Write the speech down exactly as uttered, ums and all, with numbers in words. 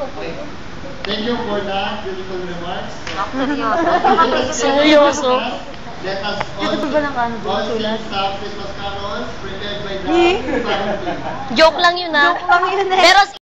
Thank you for that beautiful remarks. Seryoso. Let us Dito ba ng ano? all sing some Christmas carols prepared by the family. Joke lang yun, ha? Joke lang yun, eh. Pero